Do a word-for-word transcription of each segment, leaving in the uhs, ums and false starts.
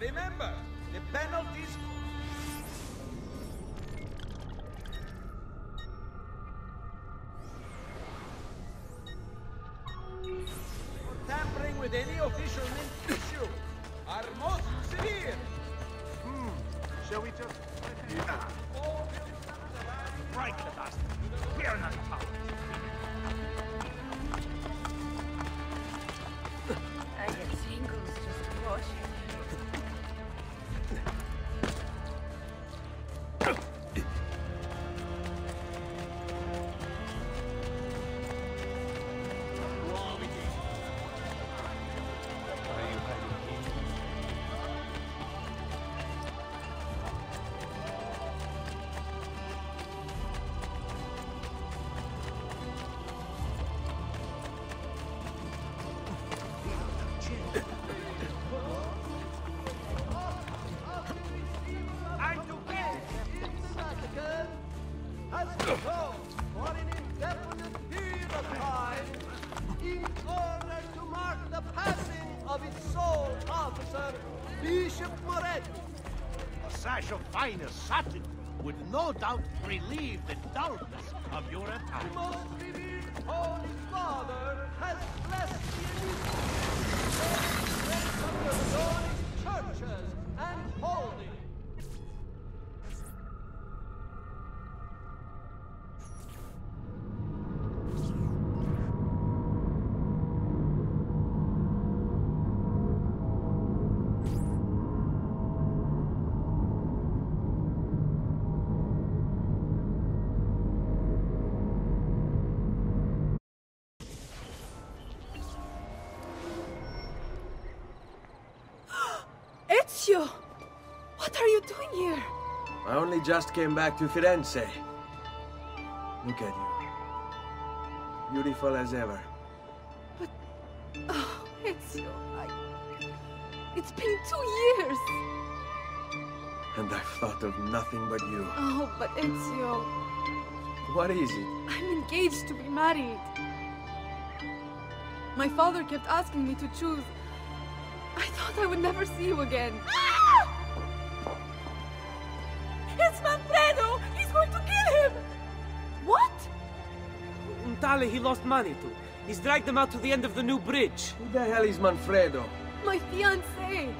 Remember, the penalties... for tampering with any official mint issue are most severe. Hmm. Shall we just... Yeah. Break the dust. We're not power. I get tingles just watching. Finest satin would no doubt relieve the dullness of your attack. The most revered Holy Father has blessed the initiative of your churches and holdings. Ezio! What are you doing here? I only just came back to Firenze. Look at you. Beautiful as ever. But... Oh, Ezio, I... It's been two years! And I've thought of nothing but you. Oh, but Ezio... What is it? I'm engaged to be married. My father kept asking me to choose. I thought I would never see you again. Ah! It's Manfredo! He's going to kill him! What? Untale he lost money to. He's dragged them out to the end of the new bridge. Who the hell is Manfredo? My fiancé.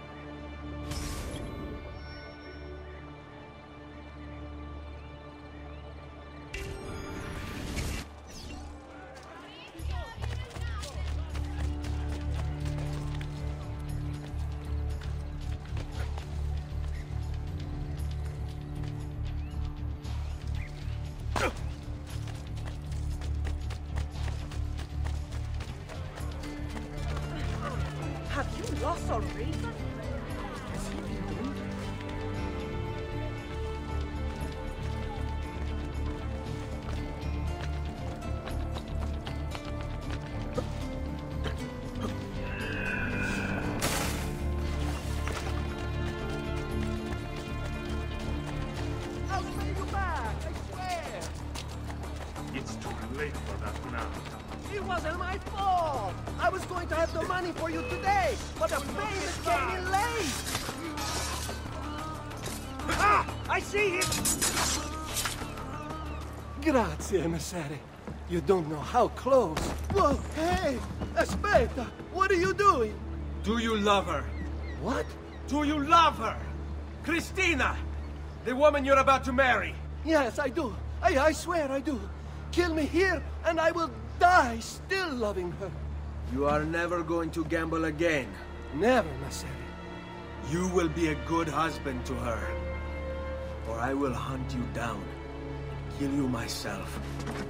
Lost our reason? I'll pay you back, I swear. It's too late for that now. It wasn't my fault. I was going to have the money for you today, but the payment came in late. Ah! I see him! Grazie, emissary. You don't know how close. Whoa, hey! Aspetta! What are you doing? Do you love her? What? Do you love her? Cristina! The woman you're about to marry! Yes, I do. I, I swear I do. Kill me here, and I will die still loving her. You are never going to gamble again. Never, Messere. You will be a good husband to her. Or I will hunt you down. Kill you myself.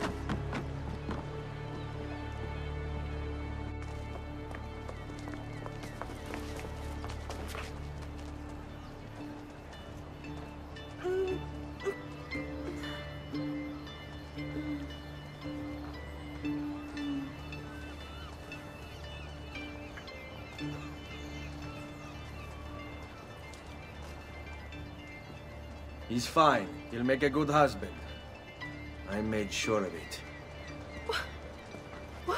He's fine. He'll make a good husband. I made sure of it.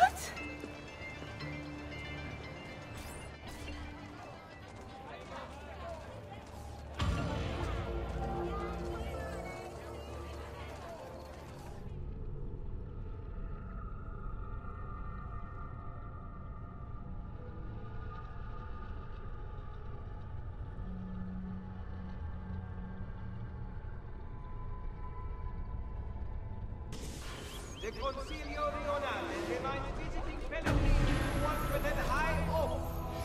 What? The Consiglio Rionale remind visiting Pellegrini to work with an high oath.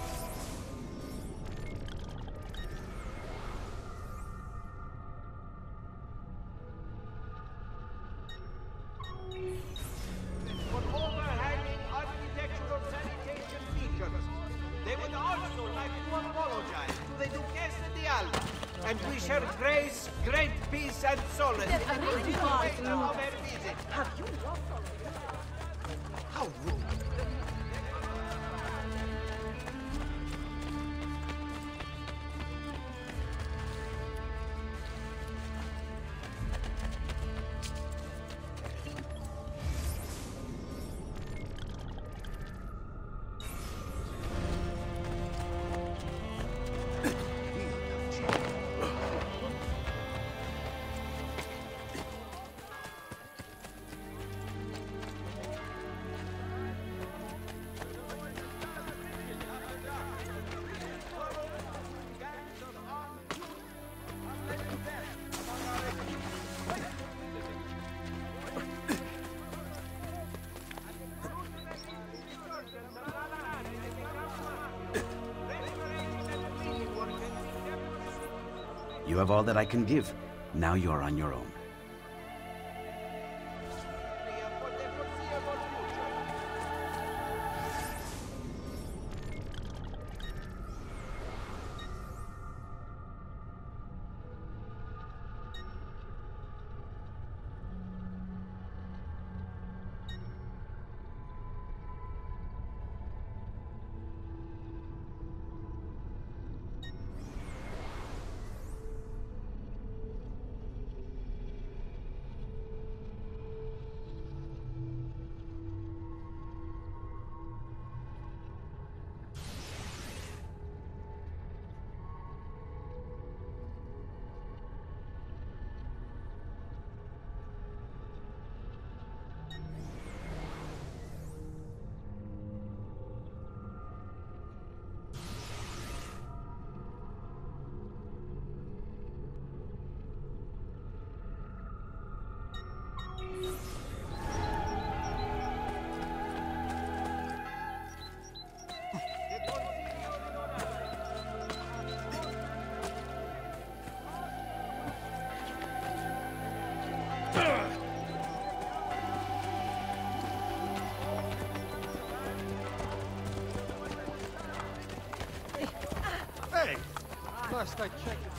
For overhanging architectural sanitation features, they would also like to apologize to the Duchessa di Alba and wish her grace great peace and solace in the continuation of her visit. Have you lost How rude. You have all that I can give. Now you're on your own. Hey! Must I check it?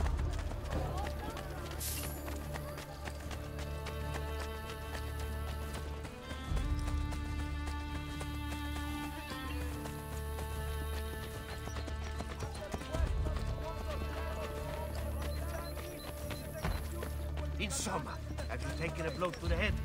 Insomma, have you taken a blow to the head?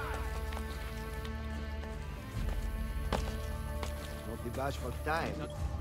Don't be bashful, time.